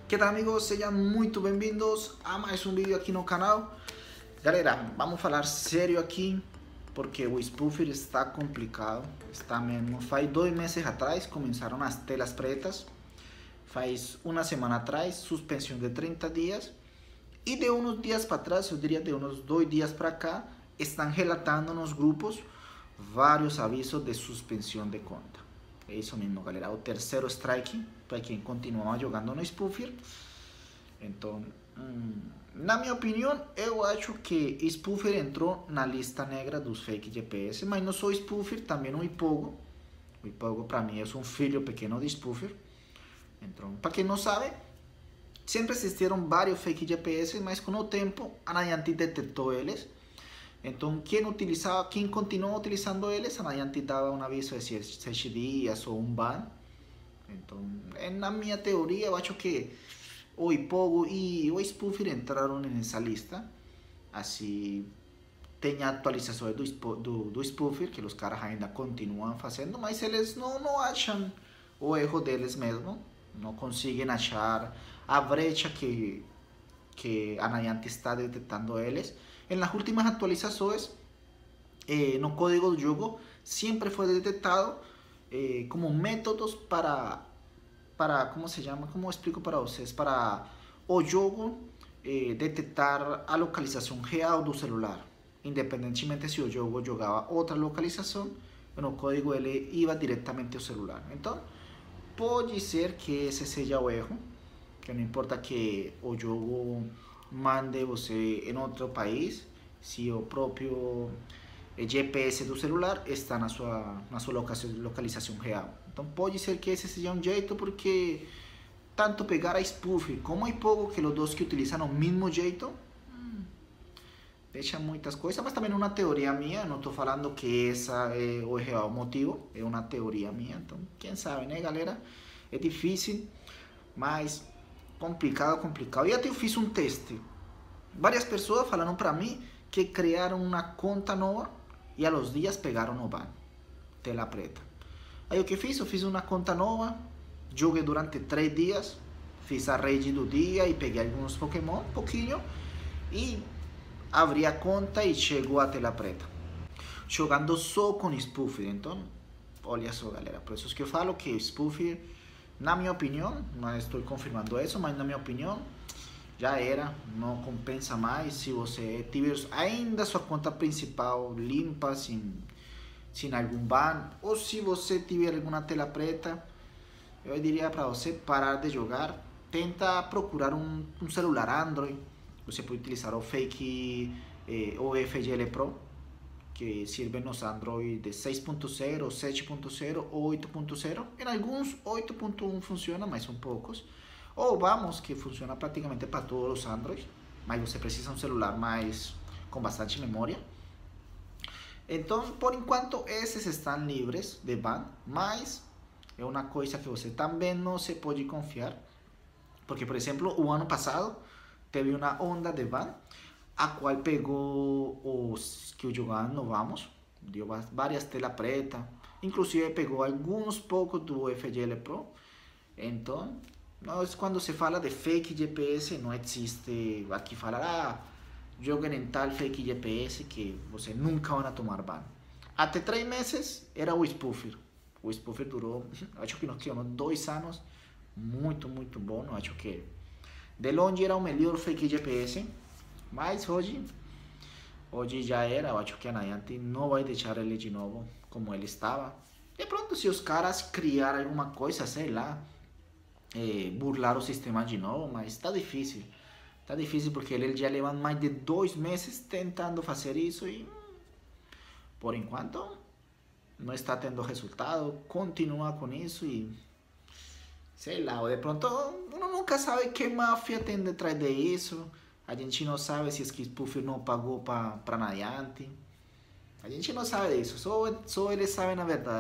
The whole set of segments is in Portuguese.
Que tal, amigos? Sejam muito bem-vindos a mais um vídeo aqui no canal. Galera, vamos falar sério aqui, porque o spoofer está complicado, está mesmo. Faz 2 meses atrás começaram as telas pretas, faz uma semana atrás suspensão de 30 dias, e de uns dias para trás, eu diria de uns 2 dias para cá, estão relatando nos grupos vários avisos de suspensão de conta. É isso mesmo, galera, o terceiro strike para quem continuava jogando no spoofer. Então, na minha opinião, eu acho que spoofer entrou na lista negra dos fake GPS, mas não sou spoofer, também o Ipogo. O Ipogo para mim é um filho pequeno de spoofer. Então, para quem não sabe, sempre existiram vários fake GPS, mas com o tempo a Niantic detectou eles. Então, quem continuou utilizando eles, a Niantic dava um aviso de 7 dias ou um ban. Então, na minha teoria, eu acho que o Ipogo e o spoofer entraram nessa lista. Assim, tem atualizações do spoofer, que os caras ainda continuam fazendo, mas eles não acham o erro deles mesmo. Não conseguem achar a brecha que a Niantic está detectando eles. En las últimas actualizaciones, no código del jogo, siempre fue detectado como métodos para, ¿cómo se llama? ¿Cómo explico para ustedes? Para o jogo detectar a localización real do celular. Independentemente si o jogo jogava outra localização, no código ele iba directamente ao celular. Então, pode ser que esse seja o erro, que não importa que o jogo mande você em outro país, se o próprio GPS do celular está na sua localização real. Então pode ser que esse seja um jeito, porque tanto pegar a spoof como a Ipogo, que os dois que utilizam o mesmo jeito, deixa muitas coisas, mas também é uma teoria minha, não estou falando que essa é o real motivo, é uma teoria minha, então quem sabe, né, galera? É difícil, mas complicado. E até eu fiz um teste. Várias pessoas falaram para mim que criaram uma conta nova e a los dias pegaram o ban, tela preta. Aí o que fiz? Eu fiz uma conta nova, joguei durante 3 dias, fiz a raid do dia e peguei alguns Pokémon, um pouquinho, e abri a conta e chegou a tela preta. Jogando só com spoofer. Então, olha só, galera, por isso que eu falo que spoofer, na minha opinião, não estou confirmando isso, mas na minha opinião, já era, não compensa mais. Se você tiver ainda sua conta principal limpa, sem algum ban, ou se você tiver alguma tela preta, eu diria para você parar de jogar. Tenta procurar um celular Android. Você pode utilizar o fake o FGL Pro, que sirve nos Android de 6.0, 7.0 ou 8.0. Em alguns 8.1 funciona, mas são poucos. Ou vamos, que funciona praticamente para todos os Android, mas você precisa um celular com bastante memória. Então, por enquanto, esses estão livres de ban, mas é uma coisa que você também não se pode confiar, porque, por exemplo, o ano passado teve uma onda de ban, a qual pegou os que jogavam no Vamos, deu várias telas pretas, inclusive pegou alguns poucos do FGL Pro. Então, quando se fala de fake GPS, não existe aqui falar, joguem em tal fake GPS que você nunca vai tomar ban. Até 3 meses era o spoofer. O spoofer durou, acho que uns 2 anos, muito bom. Acho que de longe era o melhor fake GPS. Mas hoje já era. Eu acho que a Niantic não vai deixar ele de novo como ele estava. De pronto, se os caras criarem alguma coisa, sei lá, burlar o sistema de novo, mas está difícil. Está difícil porque eles já levam mais de 2 meses tentando fazer isso e, por enquanto, não está tendo resultado. Continua com isso e, sei lá, ou de pronto, uno nunca sabe que máfia tem detrás de isso. A gente não sabe se que spoofer não pagou para Niantic. A gente não sabe disso. Só eles sabem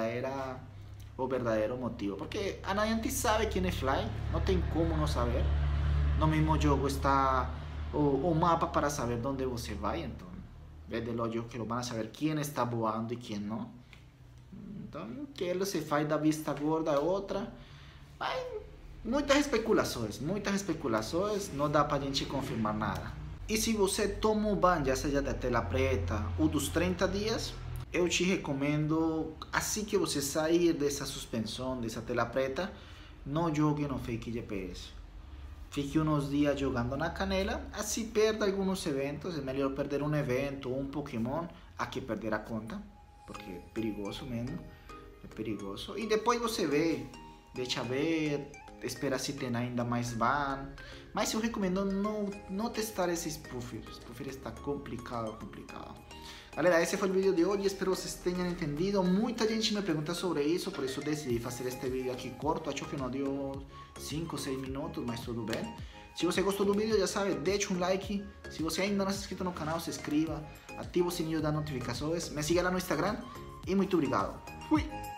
o verdadeiro motivo. Porque a Niantic sabe quem é Fly. Não tem como não saber. No mesmo jogo está o mapa para saber onde você vai. Então, é de lógico que vão saber quem está voando e quem não. Então, que ele se faz da vista gorda é outra. Mas muitas especulações, não dá pra gente confirmar nada. E se você toma o ban, já seja da tela preta ou dos 30 dias, eu te recomendo, assim que você sair dessa suspensão, dessa tela preta, não jogue no fake GPS. Fique uns dias jogando na canela, assim perda alguns eventos. É melhor perder um evento ou um Pokémon a que perder a conta, porque é perigoso mesmo, é perigoso. E depois você vê, deixa ver, espera se tem ainda mais ban. Mas eu recomendo não testar esse spoofer. O spoofer está complicado. Galera, esse foi o vídeo de hoje, espero que vocês tenham entendido. Muita gente me pergunta sobre isso, por isso decidi fazer este vídeo aqui corto. Acho que não deu 5 ou 6 minutos, mas tudo bem. Se você gostou do vídeo, já sabe, deixe um like. Se você ainda não é inscrito no canal, se inscreva, ative o sininho das notificações, me siga lá no Instagram e muito obrigado. Fui!